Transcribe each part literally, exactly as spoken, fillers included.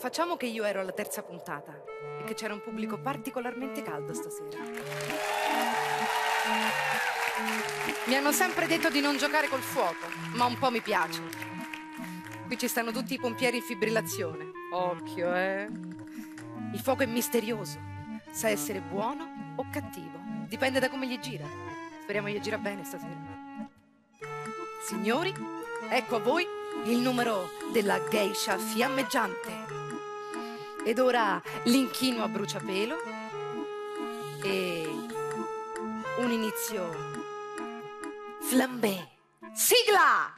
Facciamo che io ero alla terza puntata e che c'era un pubblico particolarmente caldo stasera. Mi hanno sempre detto di non giocare col fuoco, ma un po' mi piace. Qui ci stanno tutti i pompieri in fibrillazione. Occhio, eh. Il fuoco è misterioso. Sa essere buono o cattivo. Dipende da come gli gira. Speriamo gli gira bene stasera. Signori, ecco a voi il numero della geisha fiammeggiante. Ed ora l'inchino a bruciapelo e un inizio flambé. Sigla!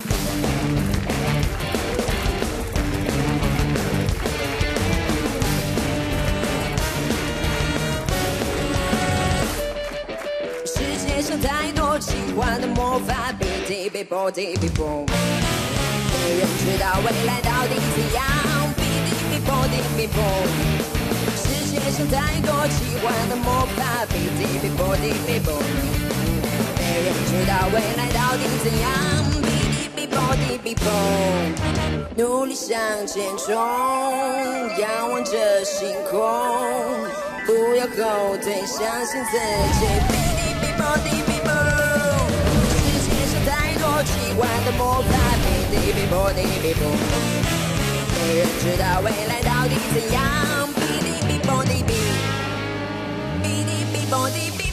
世界上太多奇幻的魔法，哔哩哔啵哩哔啵，没人知道未来到底怎样。哔哩哔啵哩哔啵，世界上太多奇幻的魔法，哔哩哔啵哩哔啵，没人知道未来到底怎样。哔哩哔啵哩哔啵，努力向前冲，仰望着星空，不要后退，相信自己。哔哩哔啵哩哔啵，世界上太多奇幻的魔法，哔哩哔啵哩哔啵，没人知道未来到底怎样。哔哩哔啵哩哔，哔哩哔啵哩哔。